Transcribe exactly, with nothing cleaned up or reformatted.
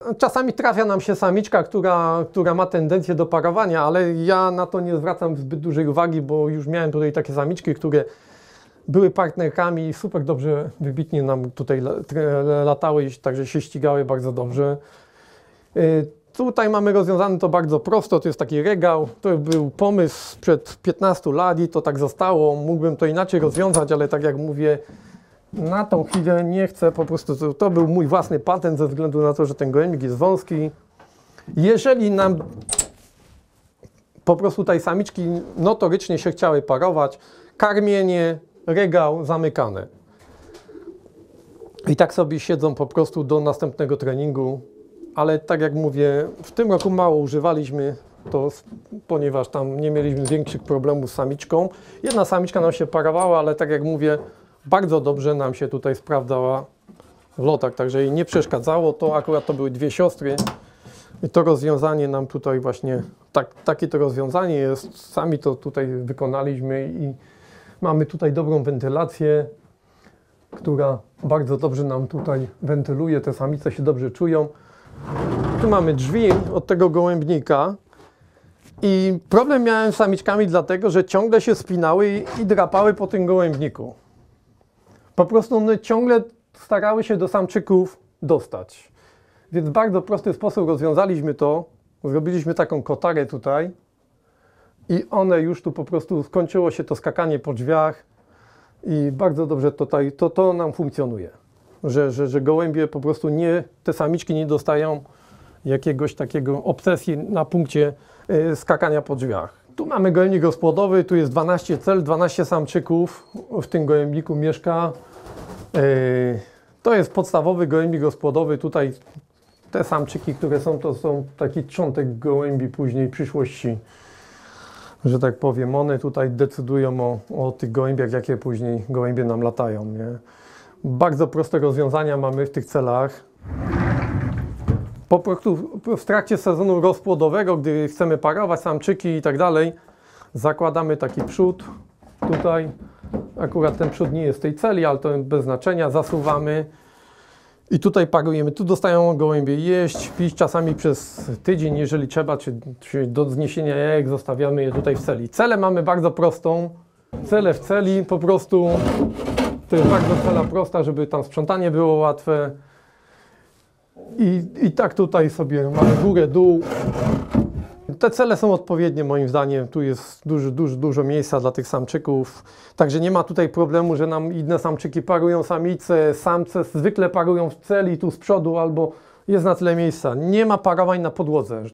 Czasami trafia nam się samiczka, która, która ma tendencję do parowania, ale ja na to nie zwracam zbyt dużej uwagi, bo już miałem tutaj takie samiczki, które były partnerkami i super dobrze, wybitnie nam tutaj latały, także się ścigały bardzo dobrze. Tutaj mamy rozwiązane to bardzo prosto, to jest taki regał, to był pomysł sprzed piętnastu lat i to tak zostało. Mógłbym to inaczej rozwiązać, ale tak jak mówię, na tą chwilę nie chcę, po prostu to, to był mój własny patent ze względu na to, że ten gołębik jest wąski. Jeżeli nam po prostu tutaj samiczki notorycznie się chciały parować, karmienie, regał zamykane. I tak sobie siedzą po prostu do następnego treningu. Ale tak jak mówię, w tym roku mało używaliśmy to, ponieważ tam nie mieliśmy większych problemów z samiczką. Jedna samiczka nam się parowała, ale tak jak mówię, bardzo dobrze nam się tutaj sprawdzała w lotach, także jej nie przeszkadzało. To akurat to były dwie siostry i to rozwiązanie nam tutaj właśnie, tak, takie to rozwiązanie jest. Sami to tutaj wykonaliśmy i mamy tutaj dobrą wentylację, która bardzo dobrze nam tutaj wentyluje. Te samice się dobrze czują. Tu mamy drzwi od tego gołębnika i problem miałem z samiczkami dlatego, że ciągle się spinały i, i drapały po tym gołębniku. Po prostu one ciągle starały się do samczyków dostać. Więc w bardzo prosty sposób rozwiązaliśmy to. Zrobiliśmy taką kotarę tutaj i one już tu po prostu skończyło się to skakanie po drzwiach i bardzo dobrze tutaj to, to nam funkcjonuje. Że, że, że gołębie po prostu nie, te samiczki nie dostają jakiegoś takiego obsesji na punkcie y, skakania po drzwiach. Tu mamy gołębnik rozpłodowy, tu jest dwanaście cel, dwanaście samczyków w tym gołębniku mieszka. Y, to jest podstawowy gołębnik rozpłodowy, tutaj te samczyki, które są, to są taki trzątek gołębi później przyszłości, że tak powiem. One tutaj decydują o, o tych gołębiach, jakie później gołębie nam latają, nie? Bardzo proste rozwiązania mamy w tych celach. Po prostu w trakcie sezonu rozpłodowego, gdy chcemy parować samczyki i tak dalej, zakładamy taki przód tutaj. Akurat ten przód nie jest w tej celi, ale to bez znaczenia. Zasuwamy i tutaj parujemy. Tu dostają gołębie jeść, pić czasami przez tydzień, jeżeli trzeba, czy, czy do zniesienia jajek zostawiamy je tutaj w celi. Celę mamy bardzo prostą. Celę w celi po prostu. To jest bardzo cela prosta, żeby tam sprzątanie było łatwe. I, i tak tutaj sobie mamy górę, dół. Te cele są odpowiednie moim zdaniem. Tu jest dużo, dużo, dużo miejsca dla tych samczyków. Także nie ma tutaj problemu, że nam inne samczyki parują samice, samce zwykle parują w celi tu z przodu albo jest na tyle miejsca. Nie ma parowań na podłodze.